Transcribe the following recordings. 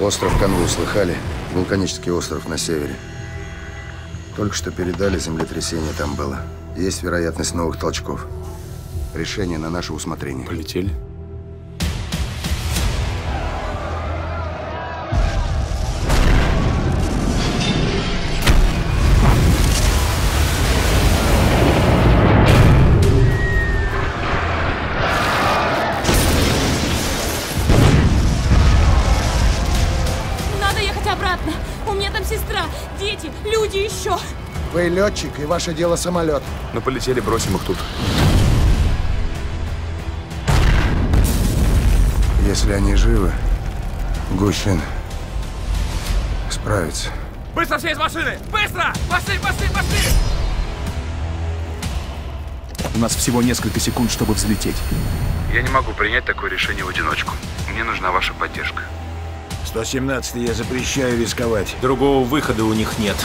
Остров Канву слыхали? Вулканический остров на севере. Только что передали, землетрясение там было. Есть вероятность новых толчков. Решение на наше усмотрение. Полетели. Надо ехать обратно. У меня там сестра, дети, люди еще. Вы летчик, и ваше дело самолет. Ну, полетели, бросим их тут. Если они живы, Гущин справится. Быстро все из машины! Быстро! Пошли, пошли, пошли! У нас всего несколько секунд, чтобы взлететь. Я не могу принять такое решение в одиночку. Мне нужна ваша поддержка. 117-й, я запрещаю рисковать. Другого выхода у них нет.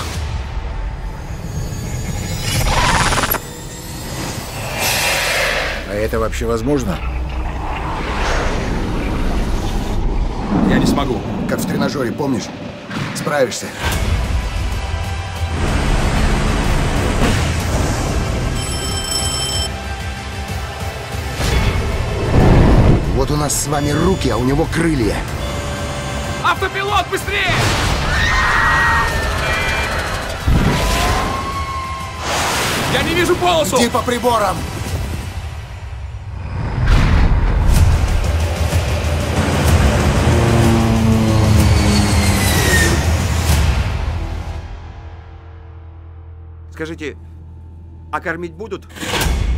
А это вообще возможно? Я не смогу. Как в тренажере, помнишь? Справишься. Вот у нас с вами руки, а у него крылья. Автопилот, быстрее! Я не вижу полосу! Иди по приборам! Скажите, а кормить будут?